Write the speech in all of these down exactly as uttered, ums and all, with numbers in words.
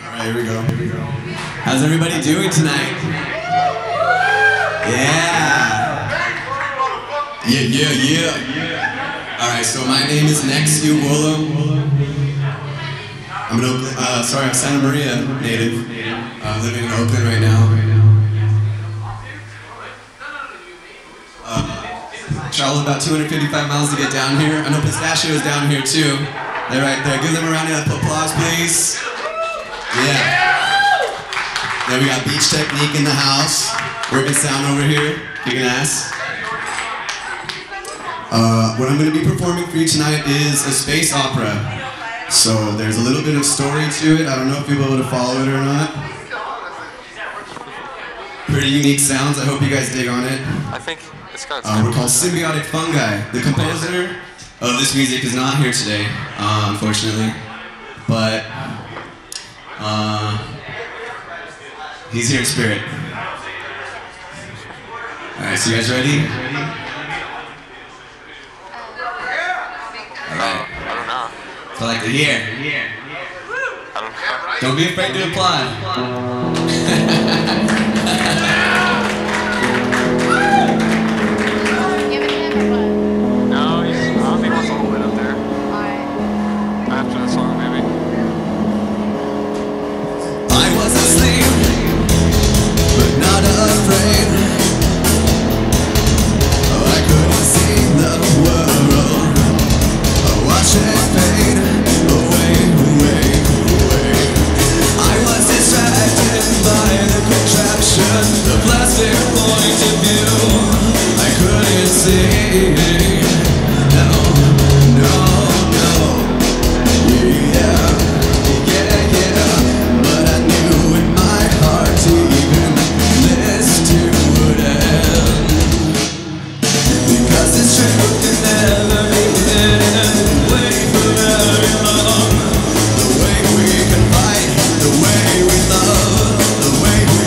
Alright, here we go. Here we go. How's everybody doing tonight? Yeah! Yeah, yeah, yeah! Alright, so my name is Nex Iuguolo. I'm an Oakland, uh, sorry, I'm Santa Maria native. I'm uh, living in Oakland right now. Uh, traveled about two hundred fifty-five miles to get down here. I know Pistachio's down here too. They're right there. Give them a round of applause, please. Yeah. Then we got Beach Technique in the house. Working sound over here. Kicking ass. Uh, what I'm going to be performing for you tonight is a space opera. So there's a little bit of story to it. I don't know if you'll be able to follow it or not. Pretty unique sounds. I hope you guys dig on it. I think it's got. Uh, we're called Symbiotic Fungi. The composer of this music is not here today, uh, unfortunately, but uh, he's here in spirit. All right, so you guys ready? All right. I don't know. So I like to hear. I don't know. Don't be afraid to apply. The plastic point of view, I couldn't see. No, no, no. Yeah, yeah, yeah. But I knew in my heart even this too would end. Because this truth can never be hidden. Wait for very long. The way we can fight, the way we love, the way we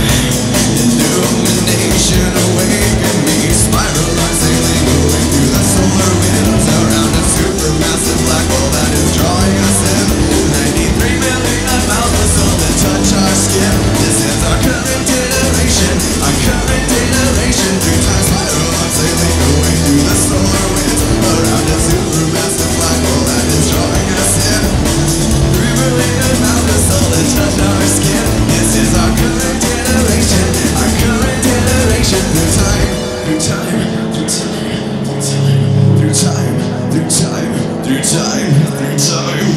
awaken me, spiralizing, going through the solar winds around a supermassive black hole that is drawing us in. ninety-three million miles of soul that touch our skin. This is our current iteration, our current iteration. Through time spiralizing, going through the solar winds around a supermassive black hole that is drawing us in. Three million miles of soul that touch our skin. This is our current iteration, our current iteration. Through time, through time, through time, through time, through time, through time, through time.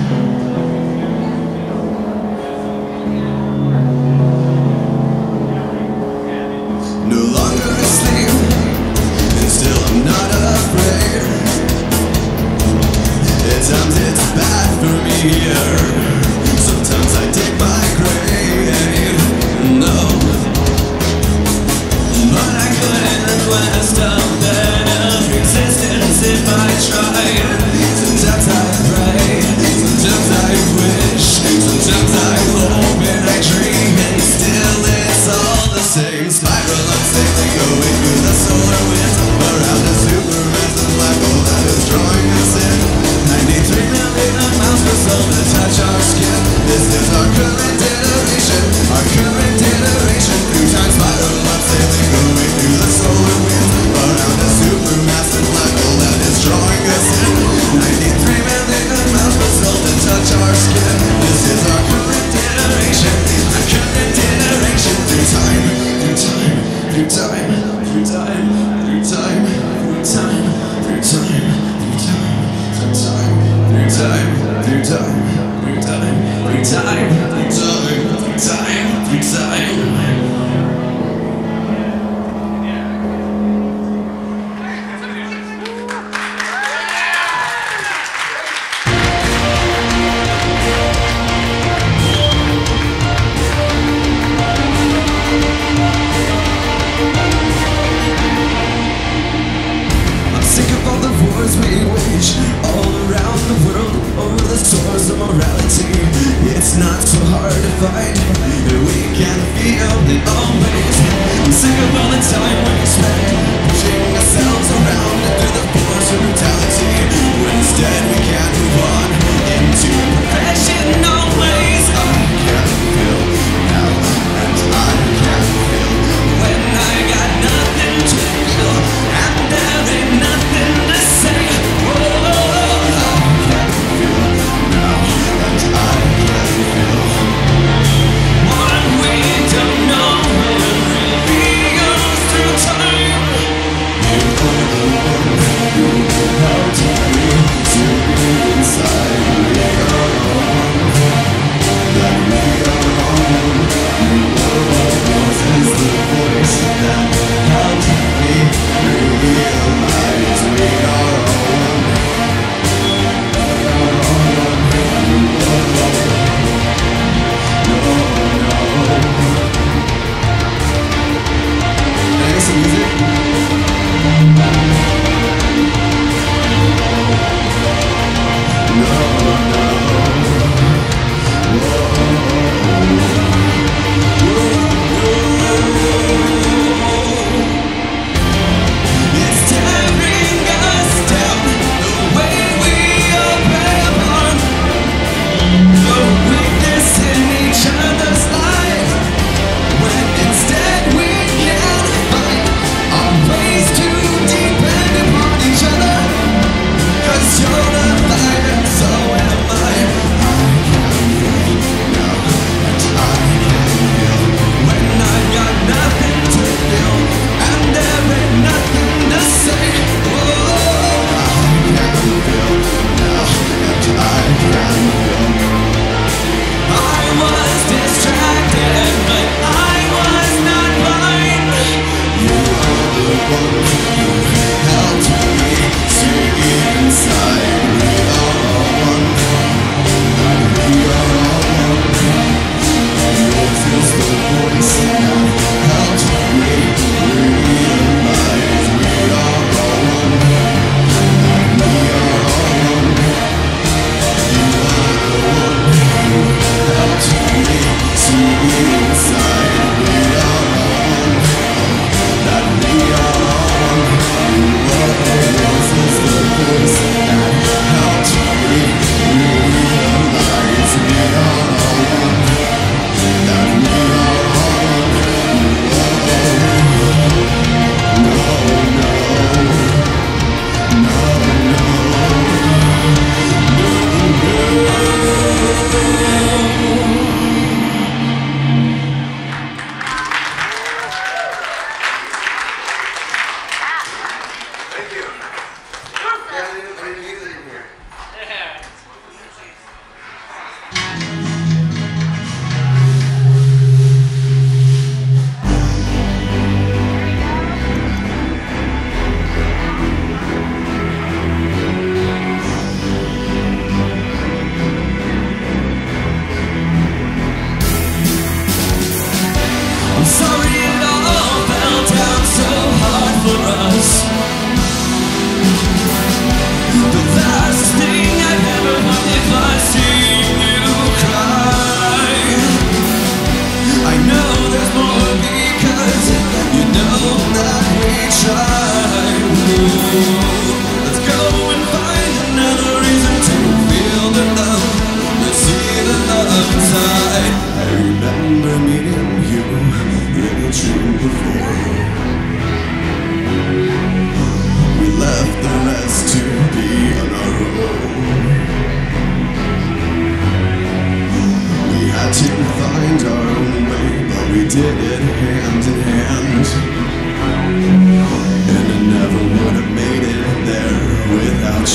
No longer asleep, and still I'm not afraid. At times it's bad for me here. Sometimes I take my grave. No. But I couldn't request a better existence if I tried. Sometimes I pray.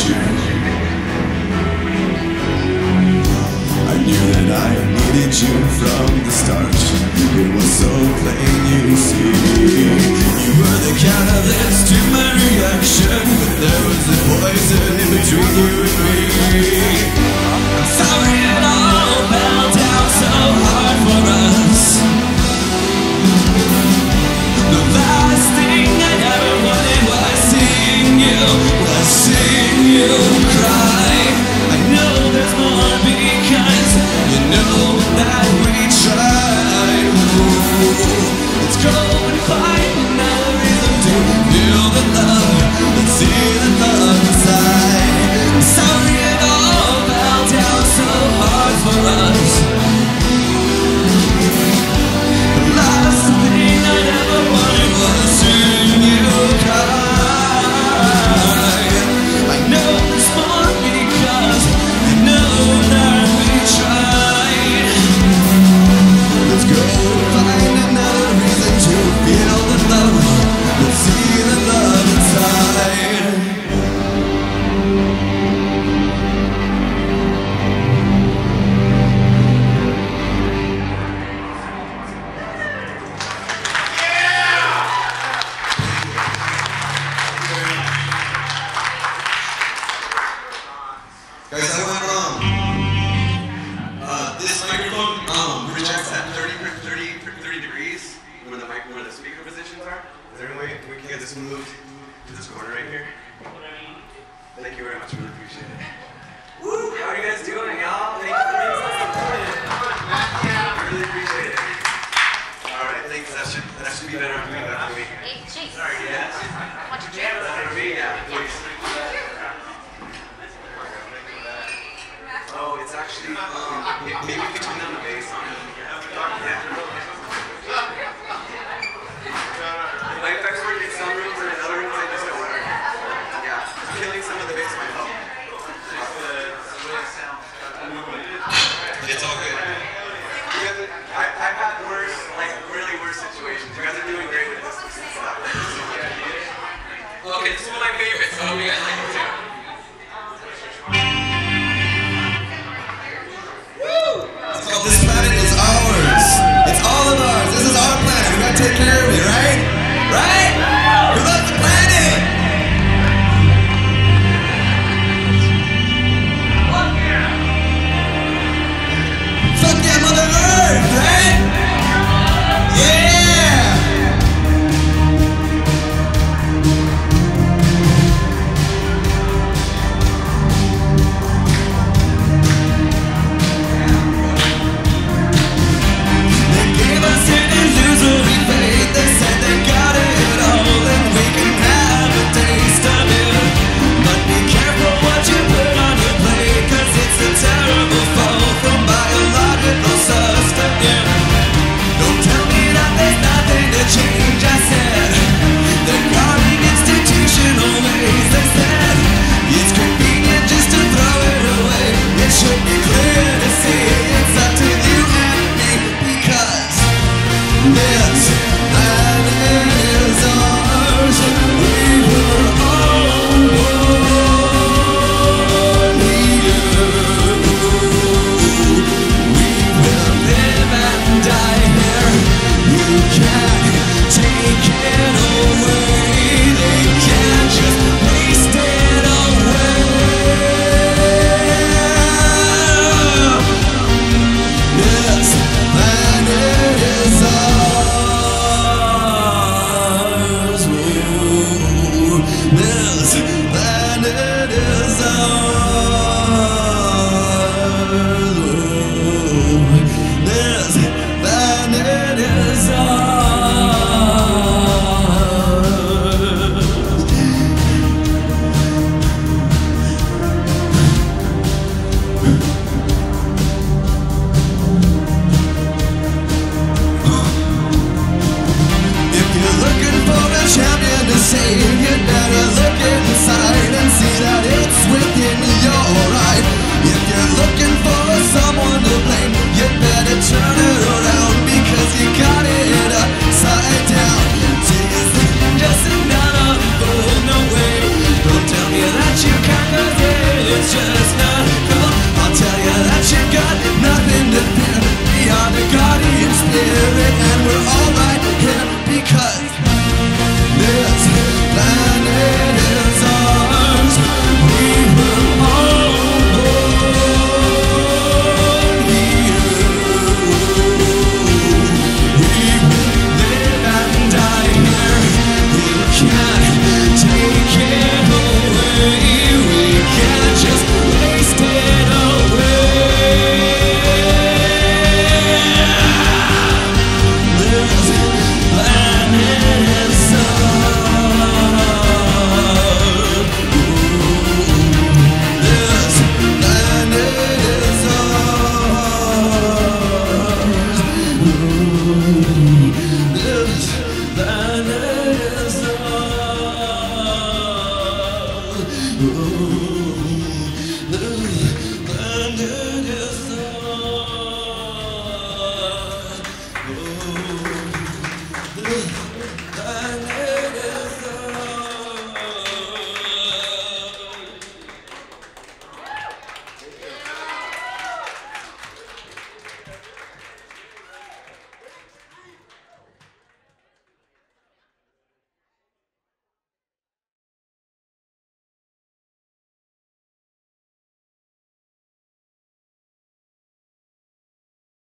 you. I knew that I needed you from the start. It was so plain you see. You were the catalyst to my reaction, but there was a poison in between you and me. I'm sorry it all fell down so hard for us. The last thing I ever wanted was seeing you, was seeing you cry. I know there's more because you know that we tried. Ooh, let's go and find another reason to feel the love and see the love inside. I'm sorry it all fell down so hard for us. The last thing I ever wanted was seeing you cry. I know there's more because I know that we tried. Let's go find another reason to feel the love. Let's see the love inside. Guys, I went wrong. Uh, this microphone um, projects at thirty, thirty, thirty degrees where the, mic, where the speaker positions are. Is there any way we can get this moved to this corner right here? Thank you very much, really appreciate it. Woo! How are you guys doing, y'all? Thank you for being so supportive. I really appreciate it. Alright, thanks. That should, that should be better for me after the weekend. Hey, Chase. Sorry, yes? Want your chair? For me, yeah, please. Oh, it's actually, um, maybe we could turn down the bass on it. Yeah. My effects work in some rooms and in other rooms they just don't work. Yeah. Killing some of the bass might help. It's all good. You guys are, I, I've had worse, like really worse situations. You guys are doing great with this stuff. Okay, this is one of my favorites, so I hope you guys like it too. It's called it's just not cool. I'll tell you that you got nothing to fear. We are the guardian spirit, and we're all right here because this planet is ours. We were all born here. We will live and die here. We can't take it away. We can't just waste it away. This planet is ours. This planet is ours. This planet is ours.